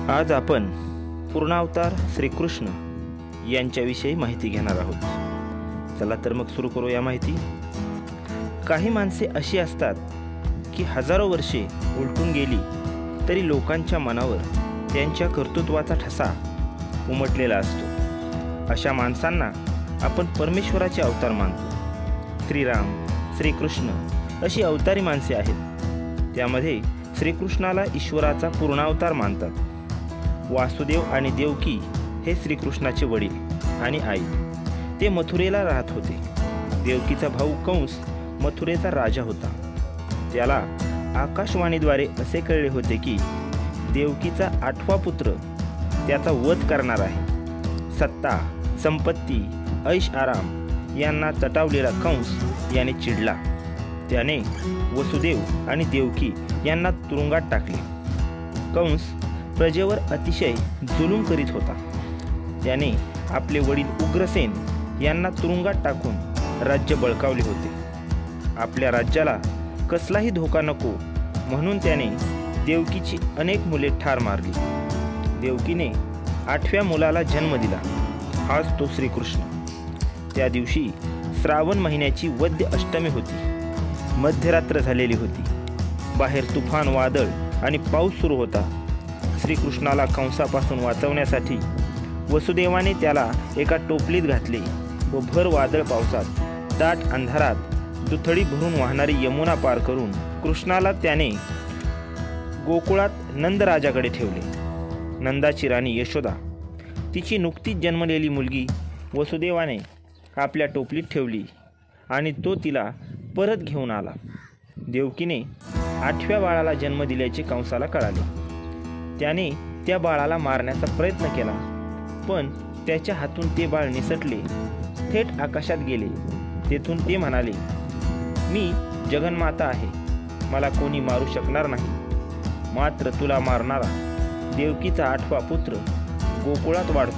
आज आपण पूर्णावतार श्रीकृष्ण यांच्याविषयी माहिती घेणार आहोत। चला तर मग सुरू करूया माहिती। काही माणसे अशी असतात की हजारो वर्षे उलटून गेली तरी लोकांच्या मनावर त्यांच्या कर्तृत्वाचा ठसा उमटलेला असतो। अशा माणसांना आपण परमेश्वराचे अवतार मानतो। श्रीराम, श्रीकृष्ण अशी अवतारी माणसे आहेत। त्यामध्ये श्रीकृष्णाला ईश्वराचा पूर्णावतार मानतात। वासुदेव आणि देवकी हे श्रीकृष्णाचे वडील आणि आई। ते मथुरेला राहत होते। देवकीचा भाऊ कंस मथुरेचा राजा होता। त्याला आकाशवाणीद्वारे असे कळले होते की देवकीचा 8वा पुत्र त्याचा वध करणार आहे। सत्ता, संपत्ती, ऐश आराम यांना चटावलेला कंस याने चिडला। त्याने वसुदेव आणि देवकी यांना तुरुंगात टाकले। कंस प्रजेवर अतिशय जुलूम करीत होता। त्याने आपले वडील उग्रसेन यांना तुरुंगात टाकून राज्य बळकावले होते। आपल्या राज्याला कसलाही धोका नको म्हणून त्याने देवकीची अनेक मुले ठार मारली। देवकीने 8व्या मुलाला जन्म दिला, हाच तो श्रीकृष्ण। त्या दिवशी श्रावण महिन्याची वद्य अष्टमी होती। मध्यरात्र झालेली होती। बाहेर तुफान वादळ आणि पाऊस सुरू होता। श्रीकृष्णाला कंसापासून वाचवण्यासाठी वसुदेवाने त्याला एका टोपलीत घातले व भर वादळ पावसात दाट अंधारात दुथडी भरून वाहणारी यमुना पार करून कृष्णाला त्याने गोकुळात नंदराजाकडे ठेवले। नंदाची राणी यशोदा तिची नुकतीच जन्मलेली मुलगी वसुदेवाने आपल्या टोपलीत ठेवली आणि तो तिला परत घेऊन आला। देवकीने 8व्या बाळाला जन्म दिल्याचे कंसाला कळाले। त्याने त्या बाळाला मारण्याचा प्रयत्न केला, पण त्याच्या हातून ते बाळ निसटले, थेट आकाशात गेले। तेथून ते म्हणाले, मी जगन्माता आहे, मला कोणी मारू शकणार नाही। मात्र तुला मारणारा देवकीचा 8वा पुत्र गोकुळात वाढतो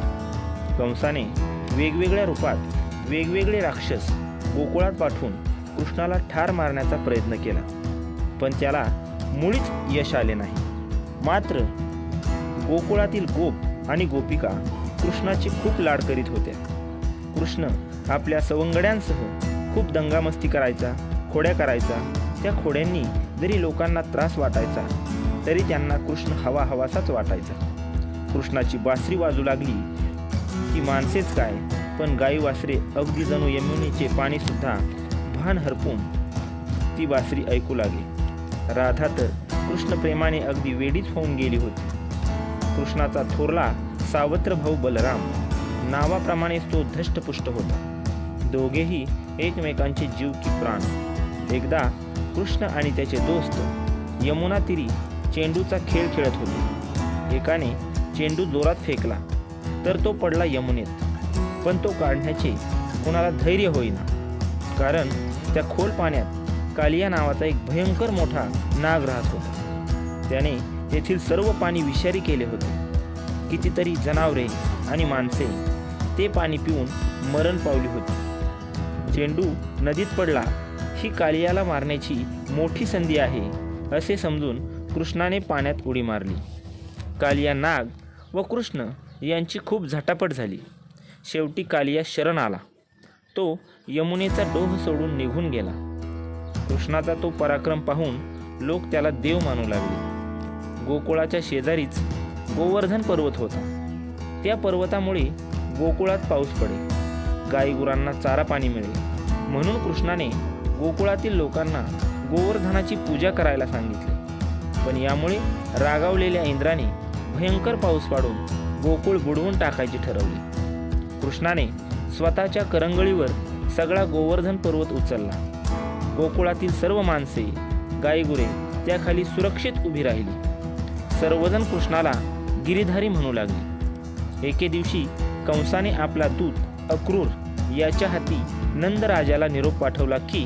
आहे। कंसाने वेगवेगळ्या रूपात वेगवेगळे राक्षस गोकुळात पाठवून कृष्णाला ठार मारण्याचा प्रयत्न केला, पण त्याला मुळीच यश आले नाही। मात्र गोकुळातील गोप आणि गोपिका कृष्णाची खूप लाड करीत होत्या। कृष्ण आपल्या सवंगड्यांसह खूप दंगामस्ती करायचा, खोड्या करायचा। त्या खोड्यांनी जरी लोकांना त्रास वाटायचा तरी त्यांना कृष्ण हवाहवासाच वाटायचा। कृष्णाची बासरी वाजू लागली की माणसेच काय पण गाई वासरे अगदी जणू यमुनेचे पाणीसुद्धा भान हरपून ती बासरी ऐकू लागे। राधा तर कृष्ण प्रेमाने अगदी वेडीच होऊन गेली होती। कृष्णाचा थोरला सावत्र भाऊ बलराम नावाप्रमाणे तो धष्टपुष्ट होता। दोघेही एकमेकांचे जीव की प्राण। एकदा कृष्ण आणि त्याचे दोस्त यमुना तीरी चेंडूचा खेळ खेळत होते। एकाने चेंडू जोरात फेकला तर तो पडला यमुनेत, पण तो काढण्याचे कोणाला धैर्य होईना, कारण त्या खोल पाण्यात कालिया नावाचा एक भयंकर मोठा नाग राहत होता। त्याने तेथील सर्व पाणी विषारी केले होते। कितीतरी जनावरे आणि माणसे ते पाणी पिऊन मरण पावली होती। चेंडू नदीत पडला ही कालियाला मारण्याची मोठी संधी आहे असे समजून कृष्णाने पाण्यात उडी मारली। कालिया नाग व कृष्ण यांची खूप झटापट झाली। शेवटी कालिया शरण आला। तो यमुनेचा डोह सोडून निघून गेला। कृष्णाचा तो पराक्रम पाहून लोक त्याला देव मानू लागले। गोकुळाच्या शेजारीच गोवर्धन पर्वत होता। त्या पर्वतामुळे गोकुळात पाऊस पडे, गाईगुरांना चारा पाणी मिळेल म्हणून कृष्णाने गोकुळातील लोकांना गोवर्धनाची पूजा करायला सांगितले। पण यामुळे रागावलेल्या इंद्राने भयंकर पाऊस पाडून गोकुळ बुडवून टाकायचे ठरवले। कृष्णाने स्वतःच्या करंगळीवर सगळा गोवर्धन पर्वत उचलला। गोकुळातील सर्व माणसे, गाईगुरे त्याखाली सुरक्षित उभी राहिली। सर्वजण कृष्णाला गिरीधारी म्हणू लागले। एके दिवशी कंसाने आपला दूत अक्रूर याच्या हाती नंदराजाला निरोप पाठवला की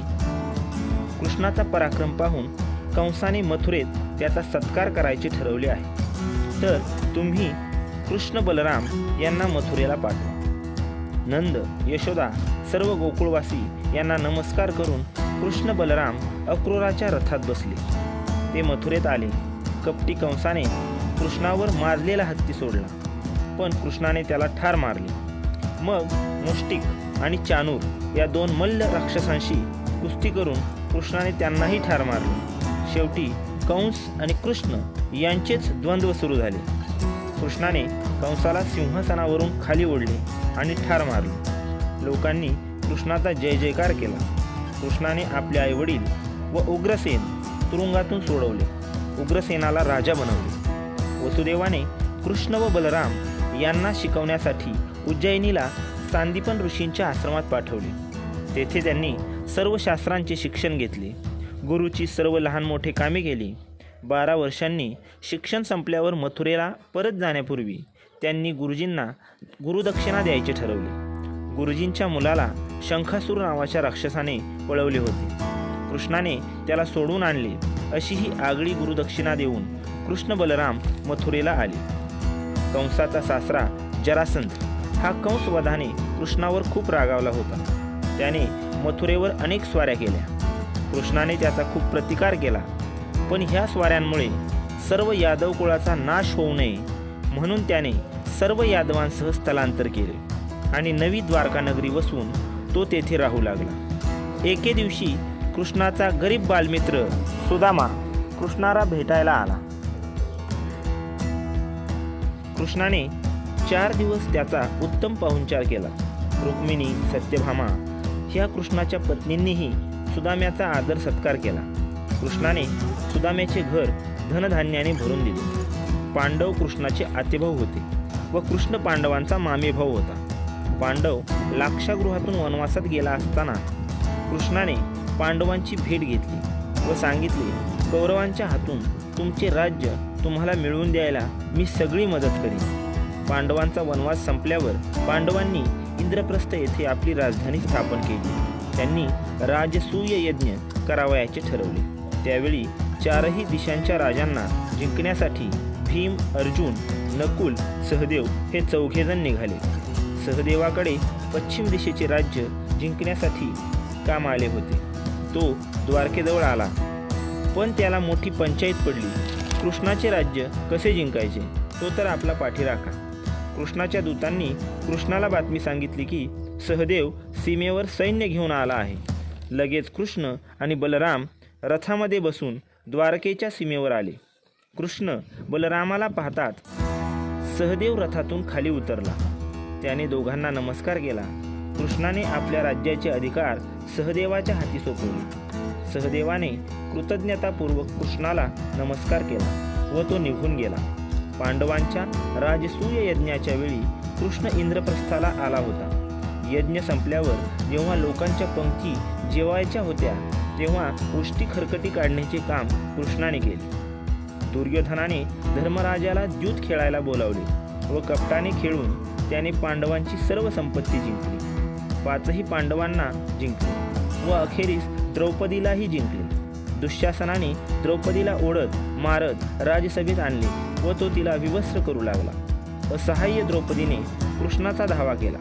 कृष्णाचा पराक्रम पाहून कंसाने मथुरेत त्याचा सत्कार करायचे ठरवले आहे, तर तुम्ही कृष्ण बलराम यांना मथुरेला पाठवा। नंद, यशोदा सर्व गोकुळवासी यांना नमस्कार करून कृष्ण बलराम अक्रूराच्या रथात बसले। ते मथुरेत आले। कपटी कंसाने कृष्णावर माजलेला हत्ती सोडला, पण कृष्णाने त्याला ठार मारले. मग मुष्टिक आणि चाणूर या 2 मल्ल राक्षसांशी कुस्ती करून कृष्णाने त्यांनाही ठार मारले. शेवटी कंस आणि कृष्ण यांचेच द्वंद्व सुरू झाले. कृष्णाने कंसाला सिंहासनावरून खाली ओढले आणि ठार मारले. लोकांनी कृष्णाचा जय जयकार केला. कृष्णाने आपले आईवडील व उग्रसेन तुरुंगातून सोडवले. उग्रसेनाला राजा बनवले. वसुदेवाने कृष्ण व बलराम यांना शिकवण्यासाठी उज्जैनीला सांदीपन ऋषींच्या आश्रमात पाठवले. तेथे त्यांनी सर्व शास्त्रांचे शिक्षण घेतले. गुरुची सर्व लहान मोठे कामे केली. 12 वर्षांनी शिक्षण संपल्यावर मथुरेला परत जाण्यापूर्वी त्यांनी गुरुजींना गुरुदक्षिणा द्यायचे ठरवले. गुरुजींच्या मुलाला शंखासूर नावाच्या राक्षसाने पळवले होते. कृष्णाने त्याला सोडून आणले. अशी ही आगळी गुरुदक्षिणा देऊन कृष्ण बलराम मथुरेला आले. कंसाचा सासरा जरासंध हा कंसवधाने कृष्णावर खूप रागावला होता. त्याने मथुरेवर अनेक स्वाऱ्या केल्या. कृष्णाने त्याचा खूप प्रतिकार केला, पण ह्या स्वाऱ्यांमुळे सर्व यादव कुळाचा नाश होऊ नये म्हणून त्याने सर्व यादवांसह स्थलांतर केले आणि नवी द्वारका नगरी वसवून तो तेथे राहू लागला. एके दिवशी कृष्णाचा गरीब बालमित्र सुदामा कृष्णाला भेटायला आला. कृष्णाने 4 दिवस त्याचा उत्तम पाहुणचार केला. रुक्मिणी, सत्यभामा ह्या कृष्णाच्या पत्नींनीही सुदाम्याचा आदर सत्कार केला. कृष्णाने सुदाम्याचे घर धनधान्याने भरून दिले. पांडव कृष्णाचे आतेभाऊ होते व कृष्ण पांडवांचा मामेभाऊ होता. पांडव लाक्षागृहातून वनवासात गेला असताना कृष्णाने पांडवांची भेट घेतली व सांगितले, कौरवांच्या हातून तुमचे राज्य तुम्हाला मिळवून द्यायला मी सगळी मदत करीन. पांडवांचा वनवास संपल्यावर पांडवांनी इंद्रप्रस्थ येथे आपली राजधानी स्थापन केली. त्यांनी राजसूय यज्ञ करावयाचे ठरवले. त्यावेळी 4ही दिशांच्या राजांना जिंकण्यासाठी भीम, अर्जुन, नकुल, सहदेव हे 4घे जण निघाले. सहदेवाकडे पश्चिम दिशेचे राज्य जिंकण्यासाठी काम आले होते. तो द्वारकेजवळ आला, पण त्याला मोठी पंचायत पडली. कृष्णाचे राज्य कसे जिंकायचे तो तर आपला पाठीराखा. कृष्णाच्या दूतांनी कृष्णाला बातमी सांगितली की सहदेव सीमेवर सैन्य घेऊन आला आहे. लगेच कृष्ण आणि बलराम रथामध्ये बसून द्वारकेच्या सीमेवर आले. कृष्ण बलरामाला पाहताच सहदेव रथातून खाली उतरला. त्याने दोघांना नमस्कार केला. कृष्णाने आपल्या राज्याचे अधिकार सहदेवाच्या हाती सोपवले. सहदेवाने कृतज्ञतापूर्वक कृष्णाला नमस्कार केला व तो निघून गेला. पांडवांच्या राजसूय यज्ञाच्या वेळी कृष्ण इंद्रप्रस्थाला आला होता. यज्ञ संपल्यावर जेव्हा लोकांच्या पंक्ती जेवायच्या होत्या तेव्हा उष्टी खरकटी काढण्याचे काम कृष्णाने केले. दुर्योधनाने धर्मराजाला द्यूत खेळायला बोलावले व कपटाने खेळून त्याने पांडवांची सर्व संपत्ती जिंकली. 5ही पांडवांना जिंकले व अखेरीस द्रौपदीलाही जिंकले. दुःशासनाने द्रौपदीला ओढत मारत राजसभेत आणले व तो तिला विवस्त्र करू लागला. असहाय्य द्रौपदीने कृष्णाचा धावा केला.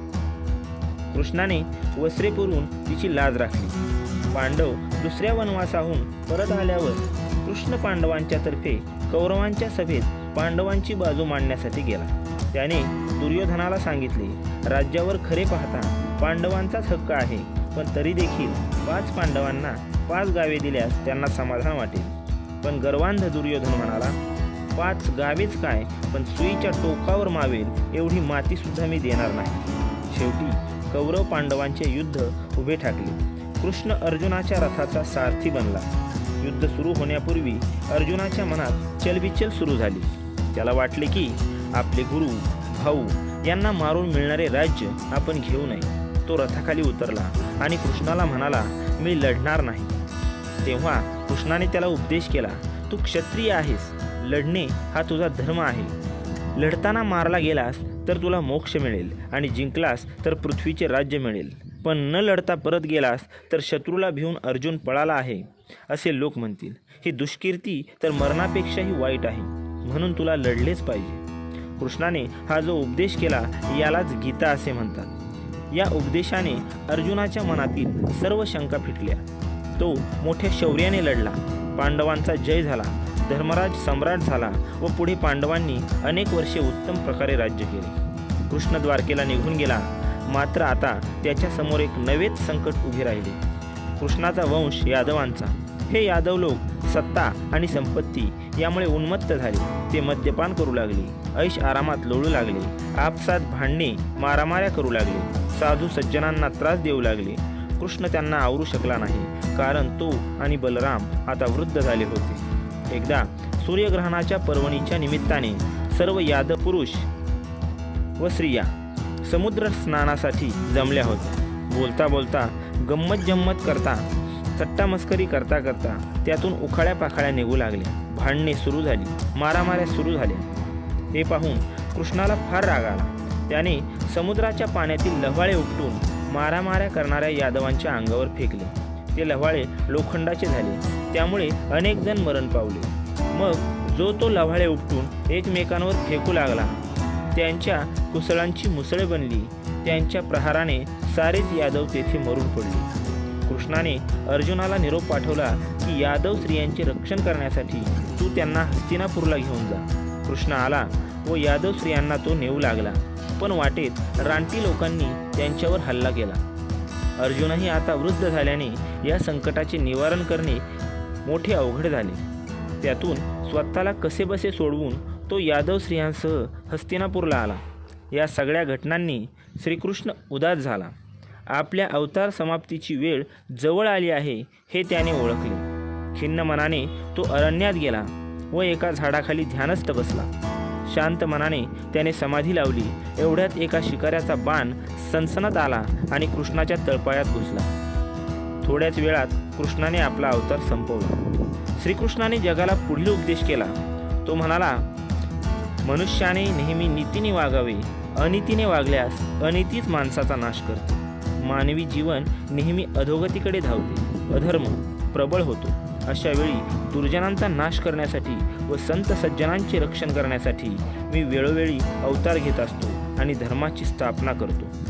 कृष्णाने वस्त्रे पुरवून तिची लाज राखली. पांडव दुसऱ्या वनवासाहून परत आल्यावर कृष्ण पांडवांच्या तर्फे कौरवांच्या सभेत पांडवांची बाजू मांडण्यासाठी गेला. त्याने दुर्योधनाला सांगितले, राज्यावर खरे पाहता पांडवांचाच हक्क आहे, पण तरी देखील 5 पांडवांना 5 गावे दिल्यास त्यांना समाधान वाटेल. पण गर्वांध दुर्योधन म्हणाला, 5 गावेच काय, पण सुईच्या टोकावर मावेल एवढी मातीसुद्धा मी देणार नाही. शेवटी कौरव पांडवांचे युद्ध उभे ठाकले. कृष्ण अर्जुनाच्या रथाचा सारथी बनला. युद्ध सुरू होण्यापूर्वी अर्जुनाच्या मनात चलबिचल सुरू झाली. त्याला वाटले की आपले गुरु भाऊ यांना मारून मिळणारे राज्य आपण घेऊ नये. तो रथाखाली उतरला आणि कृष्णाला म्हणाला, मी लढणार नाही. तेव्हा कृष्णाने त्याला उपदेश केला, तू क्षत्रिय आहेस, लढणे हा तुझा धर्म आहे. लढताना मारला गेलास तर तुला मोक्ष मिळेल आणि जिंकलास तर पृथ्वीचे राज्य मिळेल. पण न लढता परत गेलास तर शत्रूला भिवून अर्जुन पळाला आहे असे लोक म्हणतील. ही दुष्कीर्ती तर मरणापेक्षाही वाईट आहे, म्हणून तुला लढलेच पाहिजे. कृष्णाने हा जो उपदेश केला यालाच गीता असे म्हणतात. या उपदेशाने अर्जुनाच्या मनातील सर्व शंका फिटल्या. तो मोठ्या शौर्याने लढला. पांडवांचा जय झाला. धर्मराज सम्राट झाला व पुढे पांडवांनी अनेक वर्षे उत्तम प्रकारे राज्य केले। कृष्ण द्वारकेला निघून गेला, मात्र आता त्याच्या समोर एक नवेच संकट उभे राहिले। कृष्णाचा वंश यादवांचा। हे यादव लोक सत्ता आणि संपत्ती यामुळे उन्मत्त झाले। ते मद्यपान करू लागले, ऐश आरामात लोळू लागले, आपसात भांडणे मारामाऱ्या करू लागले, साधू सज्जनांना त्रास देऊ लागले। कृष्ण त्यांना आवरू शकला नाही, कारण तो आणि बलराम आता वृद्ध झाले होते। एकदा सूर्यग्रहणाच्या पर्वणीच्या निमित्ताने सर्व यादव पुरुष व स्त्रिया समुद्र स्नानासाठी जमल्या होत्या। बोलता बोलता गंमत जम्मत करता चट्टा मस्करी करता करता त्यातून उखाळ्या पाखाळ्या निघू लागल्या, भांडणे सुरू झाली, मारामाऱ्या सुरू झाल्या। हे पाहून कृष्णाला फार राग आला। त्याने समुद्राच्या पाण्यातील लव्हाळे उपटून मारामाऱ्या करणाऱ्या यादवांच्या अंगावर फेकले। ते लव्हाळे लोखंडाचे झाले, त्यामुळे अनेक जण मरण पावले। मग जो तो लव्हाळे उपटून एकमेकांवर फेकू लागला, त्यांच्या कुसळांची मुसळे बनली। त्यांच्या प्रहाराने सारेच यादव तेथे मरून पडले। कृष्णाने अर्जुनाला निरोप पाठवला की यादव स्त्रियांचे रक्षण करण्यासाठी तू त्यांना हस्तिनापूरला घेऊन जा। कृष्ण आला व यादव स्त्रियांना तो नेऊ लागला, पण वाटेत रानटी लोकांनी त्यांच्यावर हल्ला केला। अर्जुनही आता वृद्ध झाल्याने या संकटाचे निवारण करणे मोठे अवघड झाले। त्यातून स्वतःला कसेबसे सोडवून तो यादव स्त्रियांसह हस्तिनापूरला आला। या सगळ्या घटनांनी श्रीकृष्ण उदास झाला। आपल्या अवतार समाप्तीची वेळ जवळ आली आहे हे त्याने ओळखले। खिन्न मनाने तो अरण्यात गेला व एका झाडाखाली ध्यानस्थ बसला। शांत मनाने त्याने समाधी लावली। एवढ्यात एका शिकाऱ्याचा बाण सनसनत आला आणि कृष्णाच्या तळपायात घुसला। थोड्याच वेळात कृष्णाने आपला अवतार संपवला। श्रीकृष्णाने जगाला पुढील उपदेश केला। तो म्हणाला, मनुष्याने नेहमी नीतीने वागावे, अनितीने वागल्यास अनितीच माणसाचा नाश करते। मानवी जीवन नेहमी अधोगतीकडे धावते, अधर्म प्रबळ होतो। अशा वेळी दुर्जनांचा नाश करण्यासाठी व संत सज्जनांचे रक्षण करण्यासाठी मी वेळोवेळी अवतार घेत असतो आणि धर्माची स्थापना करतो।